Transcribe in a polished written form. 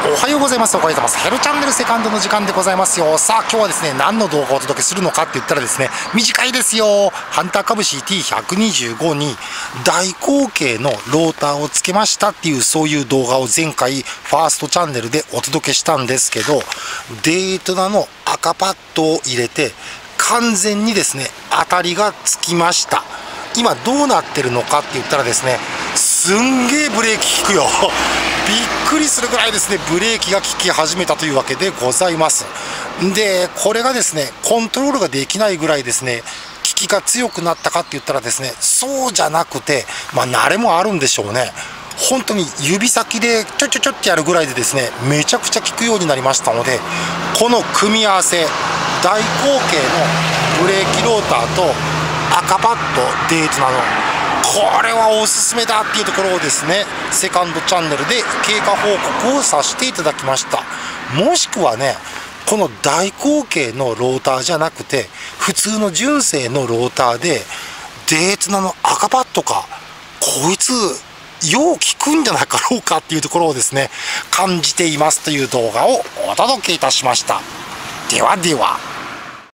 おはようございます。おはようございます。ヘルチャンネルセカンドの時間でございますよ。さあ今日はですね、何の動画をお届けするのかって言ったらですね、短いですよ。ハンター株式 T125 に大口径のローターをつけましたっていう、そういう動画を前回ファーストチャンネルでお届けしたんですけど、デートナの赤パッドを入れて完全にですね、当たりがつきました。今どうなってるのかって言ったらですね、すんげえブレーキ効くよ。びっくりするぐらいですね、ブレーキが効き始めたというわけでございます。で、これがですね、コントロールができないぐらいですね、効きが強くなったかって言ったらですね、そうじゃなくて、慣れもあるんでしょうね。本当に指先でちょちょちょってやるぐらいでですね、めちゃくちゃ効くようになりましたので、この組み合わせ、大口径のブレーキローターと赤パッドデートナのこれはおすすめだっていうところをですね、セカンドチャンネルで経過報告をさせていただきました。もしくはね、この大口径のローターじゃなくて普通の純正のローターでデートナの赤パッドか、こいつよう効くんじゃなかろうかっていうところをですね、感じていますという動画をお届けいたしました。ではでは。